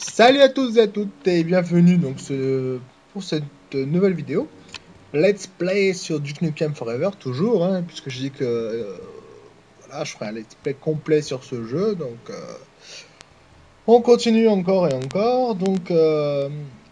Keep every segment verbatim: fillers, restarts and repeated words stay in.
Salut à tous et à toutes et bienvenue donc ce, pour cette nouvelle vidéo. Let's play sur Duke Nukem Forever, toujours, hein, puisque je dis que euh, voilà, je ferai un let's play complet sur ce jeu. Donc euh, on continue encore et encore. Donc euh,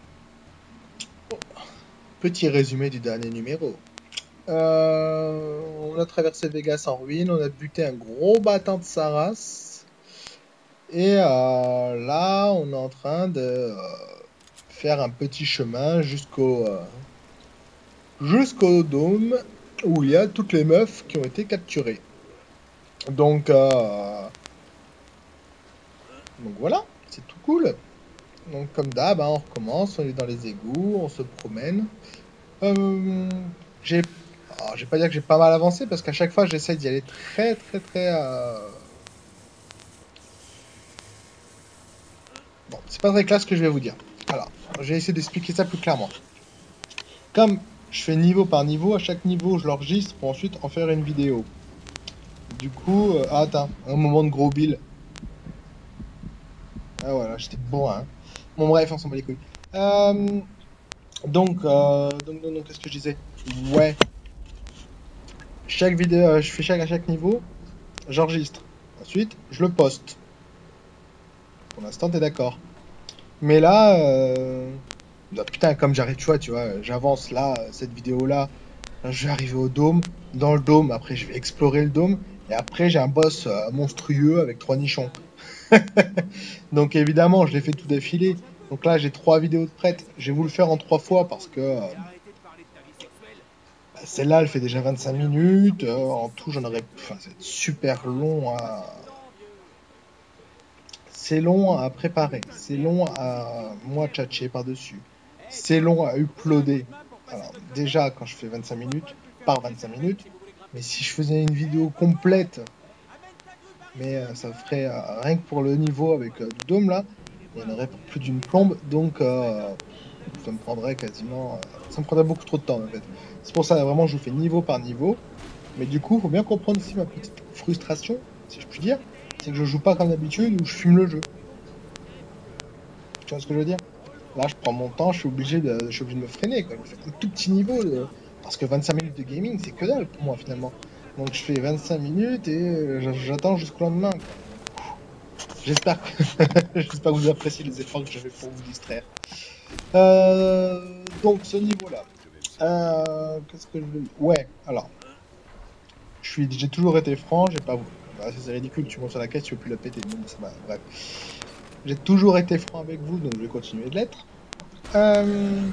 petit résumé du dernier numéro. Euh, on a traversé Vegas en ruine, on a buté un gros battant de sa race. Et euh, là, on est en train de euh, faire un petit chemin jusqu'au euh, jusqu'au dôme où il y a toutes les meufs qui ont été capturées. Donc, euh, donc voilà, c'est tout cool. Donc comme d'hab, hein, on recommence, on est dans les égouts, on se promène. Euh, j'ai, alors, je vais pas dire que j'ai pas mal avancé parce qu'à chaque fois j'essaie d'y aller très très très. Euh... Bon, c'est pas très clair ce que je vais vous dire. Alors, je vais essayer d'expliquer ça plus clairement. Comme je fais niveau par niveau, à chaque niveau je l'enregistre pour ensuite en faire une vidéo. Du coup, euh, ah, attends, un moment de gros bill. Ah voilà, j'étais bourrin. Bon bref, on s'en bat les couilles. Euh, donc, euh, donc, donc, donc, qu'est-ce que je disais? Ouais. Chaque vidéo, euh, je fais chaque à chaque niveau, j'enregistre. Ensuite, je le poste. Pour l'instant, t'es d'accord. Mais là, euh... bah, putain, comme j'arrive, tu vois, tu vois, j'avance là, cette vidéo-là, je vais arriver au dôme. Dans le dôme, après, je vais explorer le dôme. Et après, j'ai un boss euh, monstrueux avec trois nichons. Donc évidemment, je l'ai fait tout d'affilée. Donc là, j'ai trois vidéos de prêtes. J'ai voulu le faire en trois fois parce que euh, bah, celle-là, elle fait déjà vingt-cinq minutes. Euh, en tout, j'en aurais... Enfin, c'est super long à... C'est long à préparer. C'est long à moi tchatcher par-dessus. C'est long à uploader. Alors déjà, quand je fais vingt-cinq minutes, par vingt-cinq minutes. Mais si je faisais une vidéo complète, mais euh, ça ferait euh, rien que pour le niveau avec euh, du dôme là, il y en aurait pour plus d'une plombe. Donc... Euh, ça me prendrait quasiment... euh, ça me prendrait beaucoup trop de temps en fait. C'est pour ça vraiment je fais niveau par niveau. Mais du coup, faut bien comprendre aussi ma petite frustration, si je puis dire, c'est que je joue pas comme d'habitude où je fume le jeu. Tu vois ce que je veux dire? Là, je prends mon temps, je suis obligé de, je suis obligé de me freiner, quoi. Je fais un tout petit niveau, de- parce que vingt-cinq minutes de gaming, c'est que dalle pour moi finalement. Donc je fais vingt-cinq minutes et euh, j'attends jusqu'au lendemain, quoi. J'espère que... J'espère que vous appréciez les efforts que je fais pour vous distraire. Euh, donc ce niveau-là. Euh, qu'est-ce que je veux dire? Ouais, alors, je suis, j'ai toujours été franc, j'ai pas... Bah, c'est ridicule, tu montes sur la caisse, tu veux plus la péter. Bon, ça va, bref. J'ai toujours été franc avec vous, donc je vais continuer de l'être. Euh,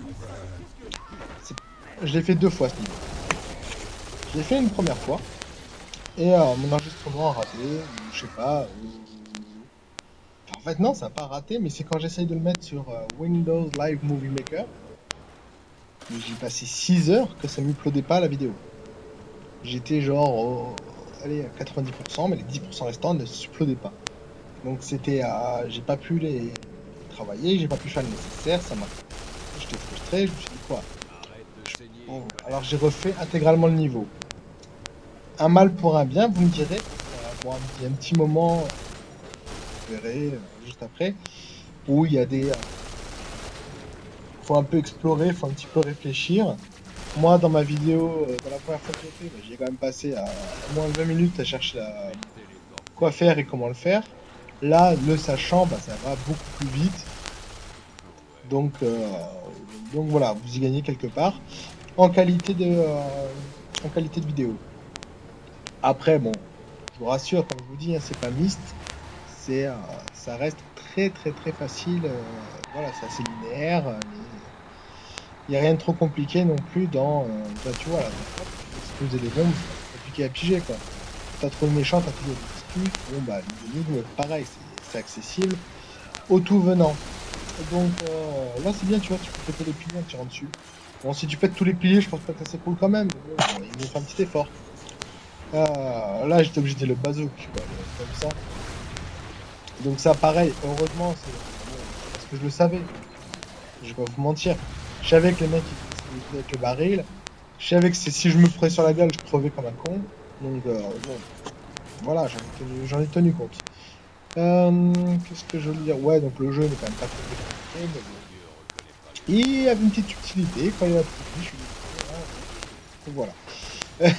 je l'ai fait deux fois ce niveau. Je l'ai fait une première fois, et euh, mon enregistrement a raté, ou je sais pas. Ou... Enfin, en fait, non, ça n'a pas raté, mais c'est quand j'essaye de le mettre sur euh, Windows Live Movie Maker, j'ai passé six heures que ça ne m'uploadait pas la vidéo. J'étais genre, au, allez, à quatre-vingt-dix pour cent, mais les dix pour cent restants ne s'uploadaient pas. Donc c'était, euh, j'ai pas pu les travailler, j'ai pas pu faire le nécessaire, ça m'a... J'étais frustré, je me suis dit quoi? Bon, alors j'ai refait intégralement le niveau. Un mal pour un bien, vous me direz. Voilà, bon, il y a un petit moment, vous verrez, euh, juste après, où il y a des... Euh, faut un peu explorer, faut un petit peu réfléchir. Moi, dans ma vidéo, euh, dans la première fois que j'ai fait, bah, j'ai quand même passé à, à moins de vingt minutes à chercher la... quoi faire et comment le faire. Là, le sachant, bah, ça va beaucoup plus vite. Donc, euh, donc voilà, vous y gagnez quelque part en qualité de, euh, en qualité de vidéo. Après, bon, je vous rassure, comme je vous dis, hein, c'est pas Myst, c'est, euh, ça reste très très très facile. Euh, voilà, c'est assez linéaire. Il n'y a rien de trop compliqué non plus dans, euh, bah, tu vois, là, exploser les bombes, c'est compliqué à piger quoi. T'as trop de méchants, t'as toujours des excuses. Bon bah, l'énigme, pareil, c'est accessible au tout venant. Donc euh, là c'est bien, tu vois, tu peux péter les piliers en tirant dessus. Bon, si tu pètes tous les piliers, je pense pas que ça s'écroule quand même. Mais bon, il nous fait un petit effort. Euh, là j'étais obligé de le bazook, quoi, comme ça. Donc ça pareil, heureusement, c'est bon, parce que je le savais. Je vais pas vous mentir. Je savais que les mecs ils faisaient avec le baril. Je savais que si je me prenais sur la gueule, je crevais comme un con. Donc euh, bon, voilà, j'en ai, ai tenu compte. Euh, Qu'est-ce que je veux dire? Ouais, donc le jeu n'est quand même pas très compliqué, mais bon. Il y avait une petite utilité quand il y a la petite biche, je lui ai dit, voilà.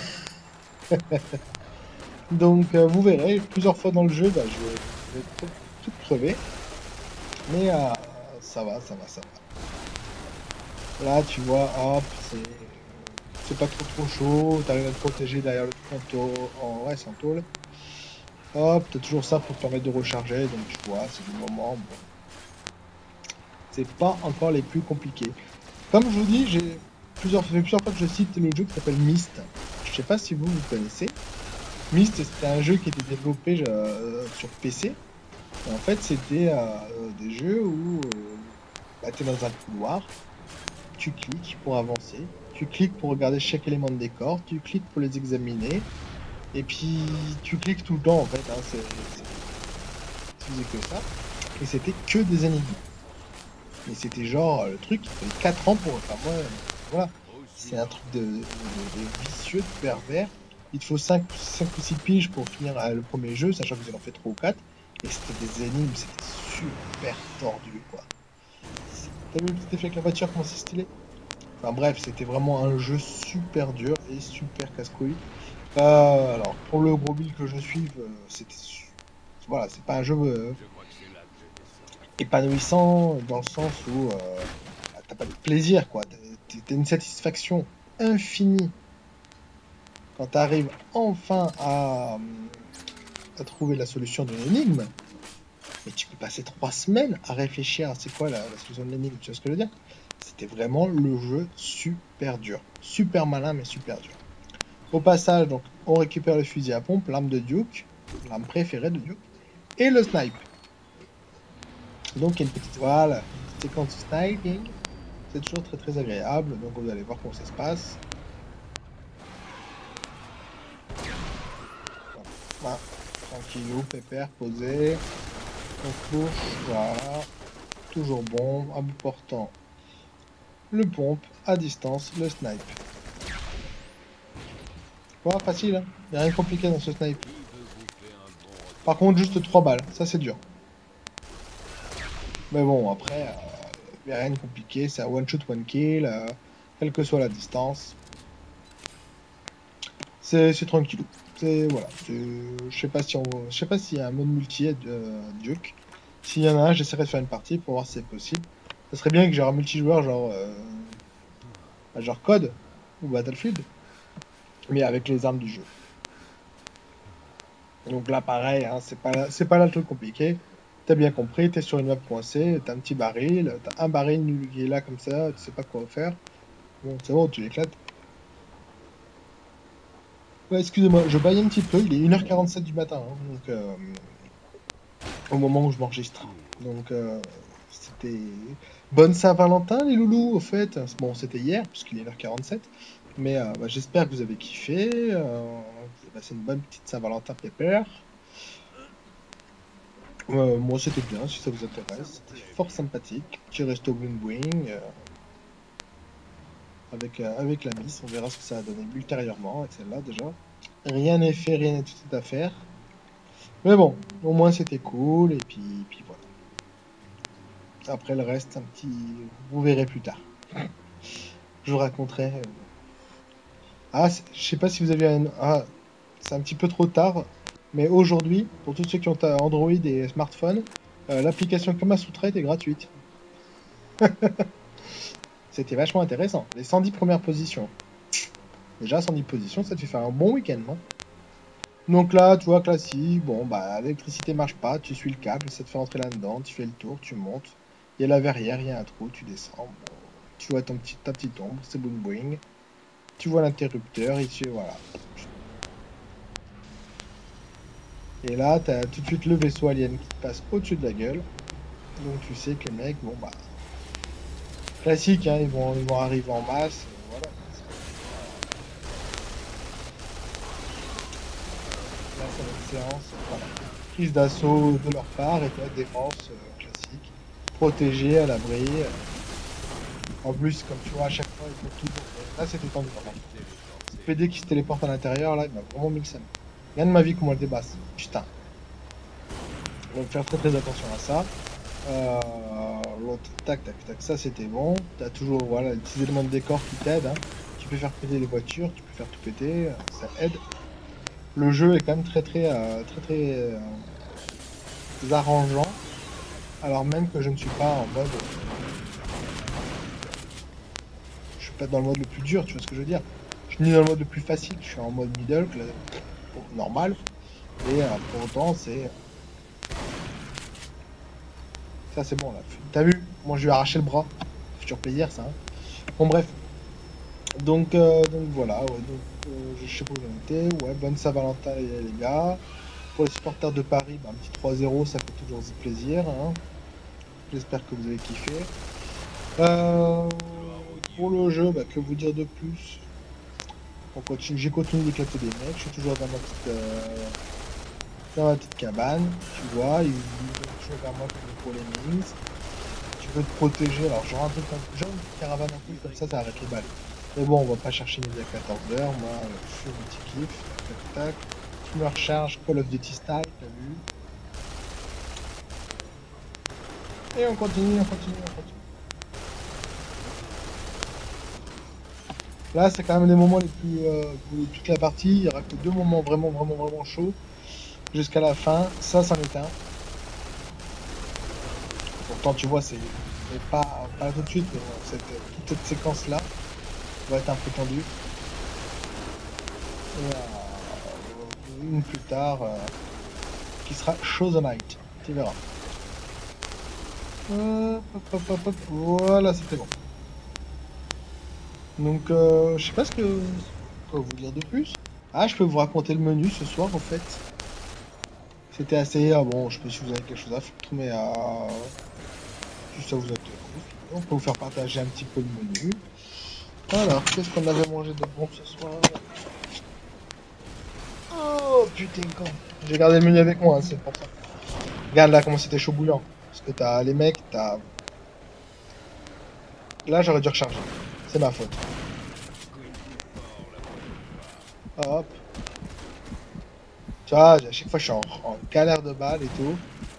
Donc euh, vous verrez, plusieurs fois dans le jeu, bah, je vais, je vais tout, tout crever. Mais euh, ça va, ça va, ça va. Là, tu vois, hop, c'est c'est pas trop trop chaud, t'arrives à te protéger derrière le truc en tôle, en, ouais, c'est en tôle. Hop, t'as toujours ça pour te permettre de recharger, donc tu vois, c'est du moment, bon. C'est pas encore les plus compliqués. Comme je vous dis, j'ai plusieurs, ça fait plusieurs fois que je cite le jeu qui s'appelle Myst. Je sais pas si vous, vous connaissez. Myst, c'était un jeu qui était développé euh, sur P C. Et en fait, c'était euh, des jeux où euh, bah, tu es dans un couloir, tu cliques pour avancer, tu cliques pour regarder chaque élément de décor, tu cliques pour les examiner, et puis tu cliques tout le temps en fait, hein, c'est c'est- faisait que ça, et c'était que des énigmes. Mais c'était genre le truc, il fallait quatre ans pour. Enfin, moi, euh, voilà, c'est un truc de, de, de- de vicieux, de pervers. Il te faut cinq ou six piges pour finir euh, le premier jeu, sachant que vous en fait trois ou quatre. Et c'était des énigmes, c'était super tordu, quoi. T'as vu le petit effet avec la voiture, comment c'est stylé? Enfin bref, c'était vraiment un jeu super dur et super casse-couille. Euh, alors, pour le gros build que je suis, euh, c'était. su- Voilà, c'est pas un jeu euh, épanouissant dans le sens où euh, bah, t'as pas de plaisir, quoi. T'as t'as une satisfaction infinie quand t'arrives enfin à, à trouver la solution d'une énigme. Mais tu peux passer trois semaines à réfléchir à c'est quoi la, la solution de l'énigme, tu vois ce que je veux dire? C'était vraiment le jeu super dur. Super malin, mais super dur. Au passage, donc, on récupère le fusil à pompe, l'arme de Duke, l'arme préférée de Duke, et le snipe. Donc, il y a une petite, voilà, une petite séquence de sniping. C'est toujours très très agréable. Donc, vous allez voir comment ça se passe. Voilà. Tranquillou, pépère, posé. On touche, voilà. Toujours bon, à bout portant. Le pompe, à distance, le snipe. Voilà, facile, hein. Il n'y a rien de compliqué dans ce snipe. Par contre, juste trois balles, ça c'est dur. Mais bon, après, il n'y a rien de compliqué, c'est un one shot, one kill, euh, quelle que soit la distance. C'est tranquille. C'est voilà. Je sais pas si on, je sais pas s'il y a un mode multi à euh, Duke. S'il y en a un, j'essaierai de faire une partie pour voir si c'est possible. Ça serait bien que j'ai un multijoueur genre euh, genre Code ou Battlefield, mais avec les armes du jeu. Donc là, pareil, hein, c'est pas c'est pas là le truc compliqué. T'as bien compris, t'es sur une map coincée, t'as un petit baril, t'as un baril qui est là comme ça, tu sais pas quoi faire. Bon, c'est bon, tu l'éclates. Ouais, excusez-moi, je baille un petit peu, il est une heure quarante-sept du matin, hein, donc euh, au moment où je m'enregistre. Donc euh, c'était bonne Saint-Valentin les loulous au fait. Bon, c'était hier puisqu'il est une heure quarante-sept, mais euh, bah, j'espère que vous avez kiffé, euh, vous avez passé une bonne petite Saint-Valentin pépère. Euh, moi c'était bien si ça vous intéresse, c'était fort sympathique. Petit resto bling bling euh, avec, euh, avec la miss, on verra ce que ça a donné ultérieurement avec celle-là déjà. Rien n'est fait, rien n'est tout à faire. Mais bon, au moins c'était cool, et puis, puis voilà. Après le reste, un petit. Vous verrez plus tard. Je vous raconterai. euh. Ah, c'est- je sais pas si vous avez un. Ah, c'est un petit peu trop tard, mais aujourd'hui, pour tous ceux qui ont un Android et smartphone, euh, l'application Kamasutra est gratuite. C'était vachement intéressant. Les cent dix premières positions. Déjà, cent dix positions, ça te fait faire un bon week-end, non? Donc là, tu vois, classique, bon, bah, l'électricité marche pas, tu suis le câble, ça te fait rentrer là-dedans, tu fais le tour, tu montes. Il y a la verrière, il y a un trou, tu descends. Bon, tu vois ton petit, ta petite ombre, c'est boing boing. Tu vois l'interrupteur, ici, voilà. Et là, t'as tout de suite le vaisseau alien qui te passe au-dessus de la gueule. Donc tu sais que les mecs, bon bah, classique, hein, ils vont, ils vont arriver en masse. euh, voilà. Là, ça va être séance, euh, voilà. Prise d'assaut de leur part et toi, défense euh, classique. Protégé, à l'abri. euh. En plus, comme tu vois, à chaque fois, il faut toujours. Là, c'était tendu par contre. Ce P D qui se téléporte à l'intérieur, là, il m'a vraiment mis le seum. Rien de ma vie qu'on me le débasse. Putain. Donc faire très très attention à ça. Euh, L'autre, tac tac tac, ça c'était bon. T'as toujours voilà, des petits éléments de décor qui t'aident. Hein. Tu peux faire péter les voitures, tu peux faire tout péter, ça aide. Le jeu est quand même très très euh, très très euh, arrangeant. Alors même que je ne suis pas en mode... Je suis pas dans le mode le plus dur, tu vois ce que je veux dire. Je suis ni dans le mode le plus facile, je suis en mode middle, normal. Et euh, pour autant, c'est... Ça c'est bon là. T'as vu? Moi je lui ai arraché le bras. Futur plaisir ça. Hein. Bon bref. Donc, euh, donc voilà, ouais, donc, euh, je sais pas où j'en étais. Ouais, bonne Saint-Valentin les, les gars. Pour les supporters de Paris, bah, un petit trois zéro, ça fait toujours plaisir. Hein. J'espère que vous avez kiffé. Euh, pour le jeu, bah, que vous dire de plus? On continue, j'ai continué d'éclater des mecs, je suis toujours dans ma petite, euh, dans ma petite cabane, tu vois, ils viennent toujours vers moi pour les mines. Tu veux te protéger, alors genre un truc comme genre une caravane en plus comme ça, ça arrête les balles. Mais bon, on va pas chercher midi à quatorze heures, moi euh, je fais mon petit kiff, tac tac. Je me recharge, Call of Duty style, t'as vu? Et on continue, on continue, on continue. Là, c'est quand même les moments les plus... Euh, toute la partie, il n'y aura que deux moments vraiment, vraiment, vraiment chauds. Jusqu'à la fin, ça, c'en est un. Pourtant, tu vois, c'est pas, pas tout de suite, mais bon, cette, toute cette séquence-là va être un peu tendue. Et euh, une plus tard, euh, qui sera Show the Night. Tu verras. Hop, hop, hop, hop, voilà, c'était bon. Donc, euh, je sais pas ce que... Quoi vous dire de plus. Ah, je peux vous raconter le menu ce soir, en fait. C'était assez... Ah bon, je sais pas si vous avez quelque chose à foutre, mais... Euh, si ça vous intéresse, on peut vous faire partager un petit peu le menu. Alors, qu'est-ce qu'on avait mangé de bon ce soir? Oh, putain, quand... J'ai gardé le menu avec moi, hein, c'est pour ça. Regarde là comment c'était chaud bouillant. Parce que t'as les mecs, t'as... Là, j'aurais dû recharger. C'est ma faute. Hop. Tu vois, à chaque fois, je suis en, en galère de balles et tout.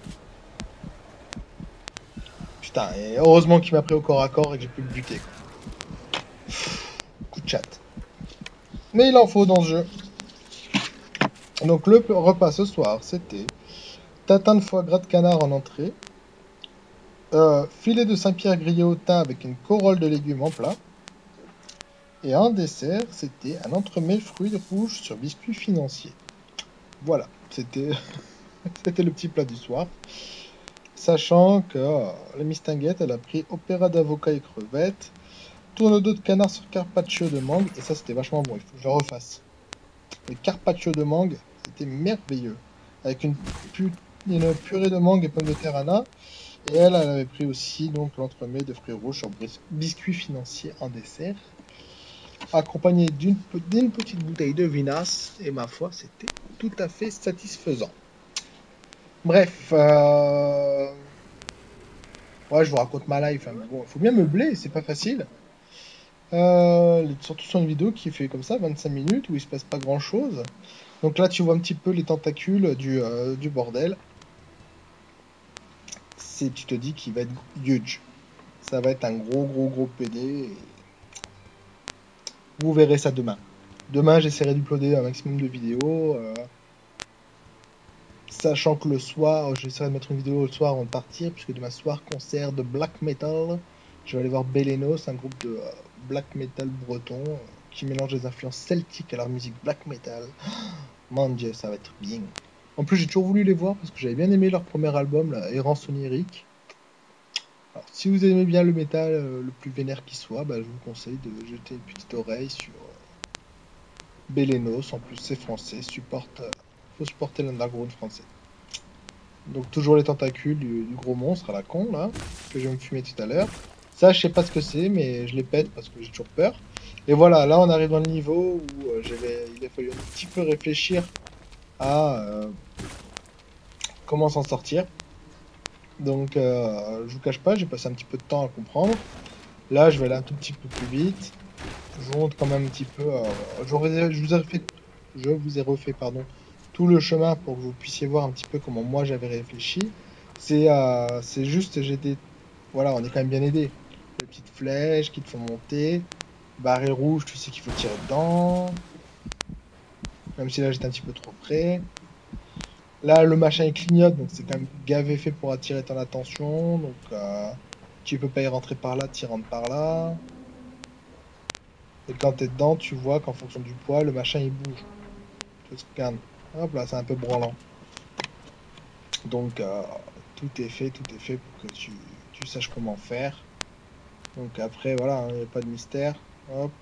Putain, et heureusement qu'il m'a pris au corps à corps et que j'ai pu le buter. Quoi. Coup de chat. Mais il en faut dans ce jeu. Donc le repas ce soir, c'était tatin de foie gras de canard en entrée, euh, filet de Saint-Pierre grillé au thym avec une corolle de légumes en plat, et en dessert, c'était un entremets fruits rouges sur biscuit financier. Voilà, c'était c'était le petit plat du soir. Sachant que euh, la mistinguette, elle a pris opéra d'avocat et crevettes, tourne d'eau de canard sur carpaccio de mangue, et ça c'était vachement bon, il faut que je le refasse. Le carpaccio de mangue, c'était merveilleux. Avec une, pu une purée de mangue et pommes de terre Anna. Et elle, elle avait pris aussi donc l'entremet de fruits rouges sur biscuit financier en dessert. Accompagné d'une petite bouteille de vinasse. Et ma foi, c'était tout à fait satisfaisant. Bref. Euh... Ouais, je vous raconte ma life. Hein. Bon, il faut bien meubler, c'est pas facile. Euh, surtout sur une vidéo qui fait comme ça, vingt-cinq minutes, où il se passe pas grand chose. Donc là, tu vois un petit peu les tentacules du, euh, du bordel. C'est, tu te dis qu'il va être huge. Ça va être un gros, gros, gros P D. Et... vous verrez ça demain. Demain, j'essaierai d'uploader un maximum de vidéos. Euh... Sachant que le soir, j'essaierai de mettre une vidéo le soir avant de partir, puisque demain soir, concert de black metal. Je vais aller voir Belenos, un groupe de euh, black metal breton euh, qui mélange des influences celtiques à leur musique black metal. Mon Dieu, ça va être bien. En plus, j'ai toujours voulu les voir parce que j'avais bien aimé leur premier album, là, Errance onirique. Alors, si vous aimez bien le métal euh, le plus vénère qui soit, bah, je vous conseille de jeter une petite oreille sur euh, Belenos. En plus, c'est français, supporte, euh, faut supporter l'underground français. Donc, toujours les tentacules du, du gros monstre à la con, là, que je vais me fumer tout à l'heure. Ça, je sais pas ce que c'est, mais je les pète parce que j'ai toujours peur. Et voilà, là, on arrive dans le niveau où euh, il a fallu un petit peu réfléchir à euh, comment s'en sortir. Donc, euh, je vous cache pas, j'ai passé un petit peu de temps à comprendre. Là, je vais aller un tout petit peu plus vite. Je vous montre quand même un petit peu. Euh, je, vous ai, je vous ai refait, je vous ai refait, pardon, tout le chemin pour que vous puissiez voir un petit peu comment moi j'avais réfléchi. C'est euh, c'est juste, j'étais... Voilà, on est quand même bien aidé. Les petites flèches qui te font monter. Barré rouge, tu sais qu'il faut tirer dedans. Même si là j'étais un petit peu trop près. Là, le machin il clignote, donc c'est quand même gavé fait pour attirer ton attention. Donc euh, tu peux pas y rentrer par là, tu rentres par là. Et quand t'es dedans, tu vois qu'en fonction du poids, le machin il bouge. Tu te scannes. Hop là, c'est un peu branlant. Donc euh, tout est fait, tout est fait pour que tu, tu saches comment faire. Donc après, voilà, il n'y a pas de mystère. Hop.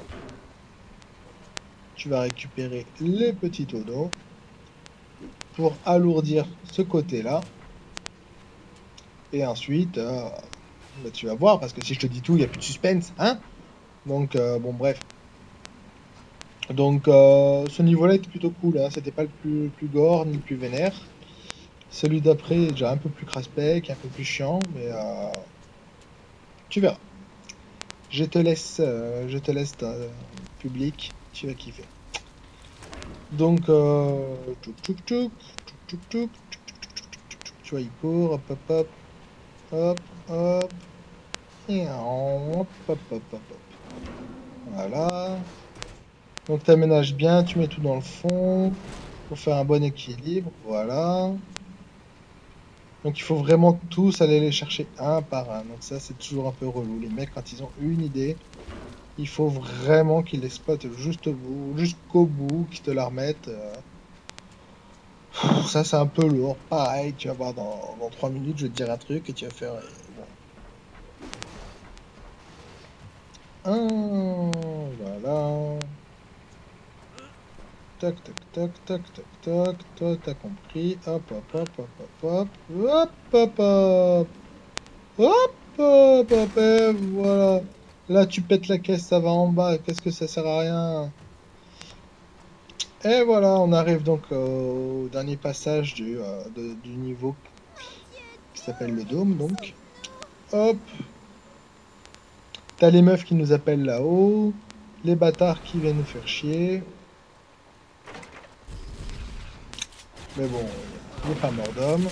Tu vas récupérer les petits tonneaux pour alourdir ce côté-là. Et ensuite, euh, bah, tu vas voir, parce que si je te dis tout, il n'y a plus de suspense, hein? Donc, euh, bon, bref. Donc, euh, ce niveau-là était plutôt cool, hein. C'était pas le plus, le plus gore ni le plus vénère. Celui d'après est déjà un peu plus crasse-bec, un peu plus chiant, mais euh, tu verras. Je te laisse, euh, je te laisse euh, public, tu vas kiffer. Donc, euh, tchouk, tchouk, tchouk, tchouk, tchouk, tchouk, tu vois, il court, hop, hop, hop, hop, hop, et hop, hop, hop, hop, hop. Voilà. Donc, tu aménages bien, tu mets tout dans le fond pour faire un bon équilibre. Voilà. Donc, il faut vraiment tous aller les chercher un par un. Donc, ça, c'est toujours un peu relou. Les mecs, quand ils ont une idée, il faut vraiment qu'ils l'exploitent juste au bout, jusqu'au bout, qu'ils te la remettent. euh. Ça, c'est un peu lourd. Pareil, tu vas voir dans, dans trois minutes, je vais te dire un truc et tu vas faire. euh, bon. Ah, voilà. Tac, tac, tac, tac, tac, tac. Toi, t'as compris. Hop, hop, hop, hop, hop, hop. Hop, hop, hop. Hop, hop, hop, et voilà. Là, tu pètes la caisse, ça va en bas. Qu'est-ce que ça sert à rien? Et voilà, on arrive donc au dernier passage du, euh, de- du niveau qui s'appelle le dôme, donc. Hop, t'as les meufs qui nous appellent là-haut, les bâtards qui viennent nous faire chier. Mais bon, il n'est pas mort d'homme.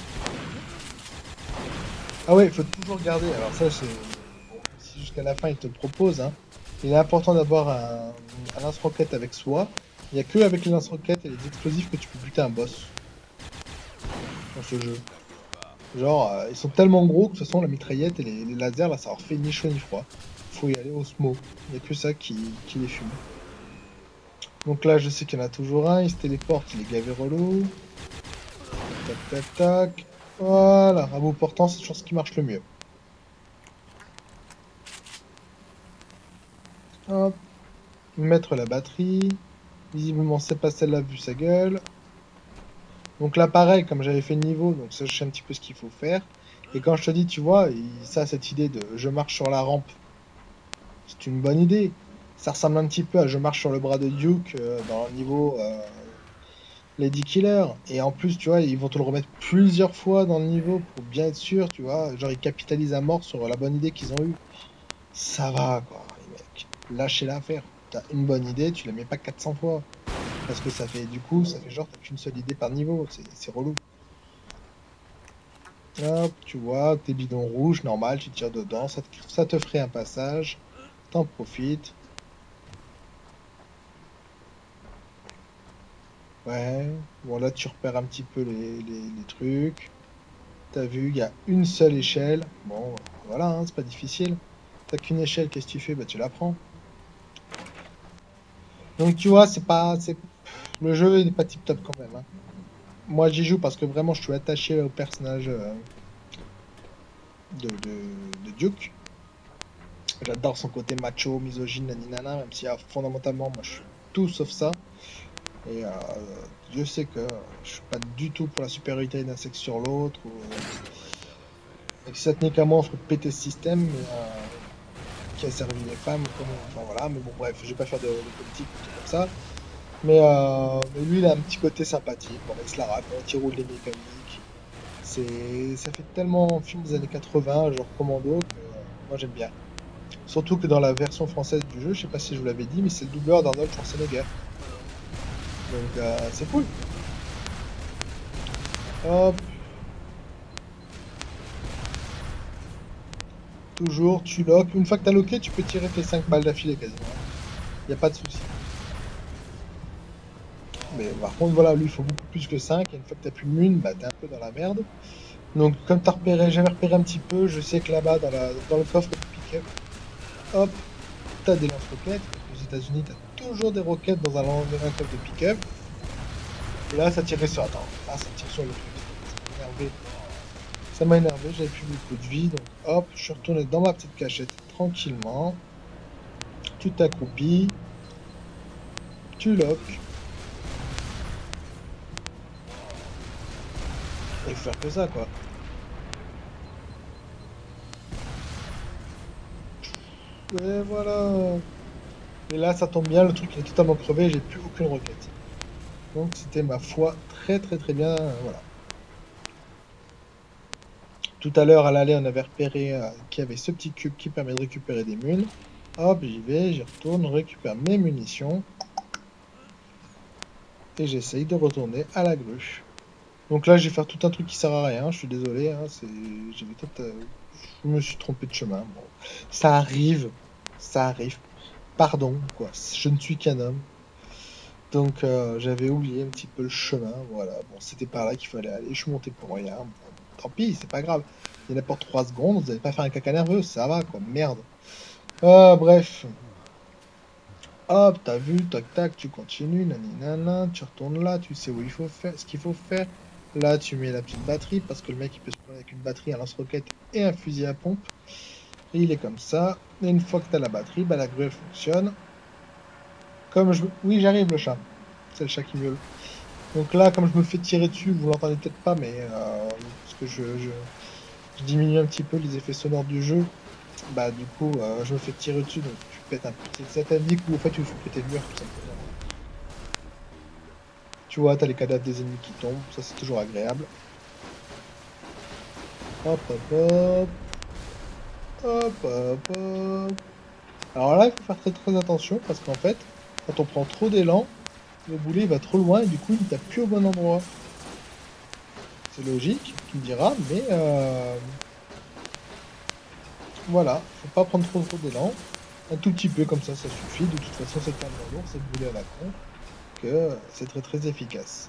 Ah ouais, il faut toujours garder, alors ça c'est... Bon, si jusqu'à la fin il te le propose, hein. Il est important d'avoir un, un lance-roquette avec soi. Il n'y a que avec les lance-roquettes et les explosifs que tu peux buter un boss dans ce jeu. Genre, euh, ils sont tellement gros que de toute façon la mitraillette et les, les lasers là ça leur fait ni chaud ni froid. Faut y aller au smo. Il n'y a que ça qui, qui les fume. Donc là je sais qu'il y en a toujours un, il se téléporte, il est gavé relou. Tac tac tac. Voilà, à bout portant c'est toujours ce qui marche le mieux. Hop. Mettre la batterie. Visiblement c'est pas celle-là vu sa gueule. Donc là pareil, comme j'avais fait le niveau, donc ça je sais un petit peu ce qu'il faut faire. Et quand je te dis, tu vois, il- ça cette idée de je marche sur la rampe, c'est une bonne idée. Ça ressemble un petit peu à je marche sur le bras de Duke euh, dans le niveau euh, Lady Killer. Et en plus, tu vois, ils vont te le remettre plusieurs fois dans le niveau pour bien être sûr, tu vois. Genre ils capitalisent à mort sur la bonne idée qu'ils ont eue. Ça va quoi, les mecs. Lâchez l'affaire. T'as une bonne idée, tu la mets pas quatre cents fois. Parce que ça fait, du coup, ça fait genre t'as qu'une seule idée par niveau. C'est c'est relou. Hop, tu vois, tes bidons rouges, normal, tu tires dedans, ça te, ça te ferait un passage, t'en profites. Ouais, bon là tu repères un petit peu les, les- les trucs. T'as vu, il y a une seule échelle. Bon, voilà, hein, c'est pas difficile. T'as qu'une échelle, qu'est-ce que tu fais? Bah tu la prends. Donc tu vois, c'est pas, c'est, le jeu n'est pas tip top quand même, hein. Moi j'y joue parce que vraiment je suis attaché au personnage euh, de, de, de Duke. J'adore son côté macho, misogyne, naninana, même si euh, fondamentalement moi je suis tout sauf ça. Et euh, Dieu sait que je suis pas du tout pour la supériorité d'un sexe sur l'autre. Ou... Et que si ça tenait qu'à moi, on ferait péter ce système, mais euh, qui a servi les femmes. Comme... Enfin voilà, mais bon, bref, je vais pas faire de, de politique ou tout comme ça. Mais, euh, mais lui, il a un petit côté sympathique. Bon, il se la raconte, il roule les mécaniques. C'est... Ça fait tellement film des années quatre-vingts, genre Commando, que euh, moi j'aime bien. Surtout que dans la version française du jeu, je sais pas si je vous l'avais dit, mais c'est le doubleur d'Arnold Schwarzenegger. Donc euh, c'est cool. Hop. Toujours, tu lock. Une fois que t'as locké, tu peux tirer tes cinq balles d'affilée quasiment. Y a pas de souci. Mais par contre, voilà, lui, il faut beaucoup plus que cinq. Et une fois que t'as plus de mune, bah t'es un peu dans la merde. Donc, comme t'as repéré, j'avais repéré un petit peu, je sais que là-bas, dans, la, dans le coffre du pick-up, hop, t'as des lance-roquettes. Aux États-Unis, t'as toujours des roquettes dans un, dans un coffre de pick-up. Et là, ça tirait sur. Attends, là, ça tire sur le truc. Ça m'a énervé. Ça m'a énervé, j'avais plus beaucoup de vie. Donc, hop, je suis retourné dans ma petite cachette tranquillement. Tu t'accroupis. Tu lock. Et faire que ça, quoi. Et voilà. Et là, ça tombe bien, le truc il est totalement crevé, j'ai plus aucune roquette. Donc, c'était ma foi très très très bien. euh, Voilà. Tout à l'heure, à l'aller, on avait repéré euh, qu'il y avait ce petit cube qui permet de récupérer des munes. Hop, j'y vais, j'y retourne, je récupère mes munitions. Et j'essaye de retourner à la grue. Donc là, je vais faire tout un truc qui sert à rien, je suis désolé. Hein, c'est... j'avais peut-être, euh, je me suis trompé de chemin. Bon, ça arrive, ça arrive. Pardon, quoi. Je ne suis qu'un homme. Donc euh, j'avais oublié un petit peu le chemin. Voilà, bon, c'était par là qu'il fallait aller. Je suis monté pour rien. Bon, tant pis, c'est pas grave. Il y en a pour trois secondes, vous n'allez pas faire un caca nerveux, ça va, quoi. Merde. Ah, bref. Hop, t'as vu, tac tac, tu continues, naninana, tu retournes là, tu sais où il faut faire, ce qu'il faut faire. Là, tu mets la petite batterie parce que le mec il peut se prendre avec une batterie, un lance-roquette et un fusil à pompe. Et il est comme ça. Et une fois que t'as la batterie, bah la grue elle fonctionne. Comme je. Oui, j'arrive le chat. C'est le chat qui miaule. Donc là, comme je me fais tirer dessus, vous l'entendez peut-être pas, mais euh, parce que je, je, je diminue un petit peu les effets sonores du jeu. Bah du coup, euh, je me fais tirer dessus, donc tu pètes un peu. C'est ça indique où en fait tu fais péter le mur tout simplement. Tu vois, t'as les cadavres des ennemis qui tombent, ça c'est toujours agréable. Hop hop hop. Hop hop hop. Alors là, il faut faire très très attention parce qu'en fait, quand on prend trop d'élan, le boulet il va trop loin et du coup il tape plus au bon endroit. C'est logique, tu me diras, mais euh, voilà, faut pas prendre trop trop d'élan. Un tout petit peu comme ça, ça suffit. De toute façon, c'est tellement lourd, c'est boulet à la con, que c'est très très efficace.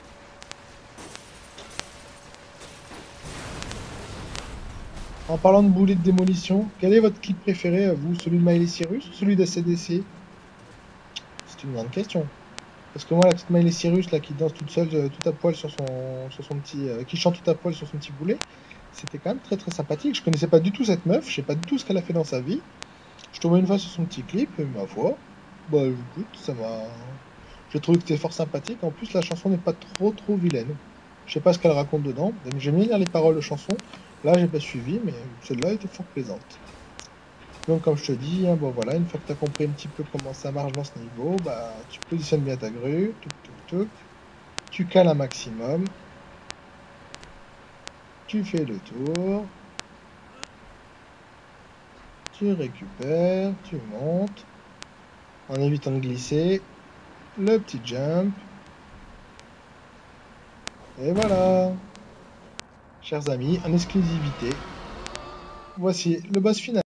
En parlant de boulet de démolition, quel est votre clip préféré, vous? Celui de Miley Cyrus ou celui d'A C D C? C'est une grande question. Parce que moi, la petite Miley Cyrus, là, qui danse toute seule, euh, tout à poil sur son, sur son petit... euh, qui chante tout à poil sur son petit boulet, c'était quand même très très sympathique. Je connaissais pas du tout cette meuf, je sais pas du tout ce qu'elle a fait dans sa vie. Je tombais une fois sur son petit clip, et ma foi, bah écoute, ça m'a... Je trouve que c'était fort sympathique. En plus, la chanson n'est pas trop trop vilaine. Je sais pas ce qu'elle raconte dedans. J'aime bien lire les paroles de chansons. Là, j'ai pas suivi, mais celle-là était fort plaisante. Donc, comme je te dis, hein, bon voilà, une fois que tu as compris un petit peu comment ça marche dans ce niveau, bah, tu positionnes bien ta grue, touc, touc, touc, tu cales un maximum, tu fais le tour, tu récupères, tu montes, en évitant de glisser, le petit jump, et voilà, chers amis, en exclusivité, voici le boss final.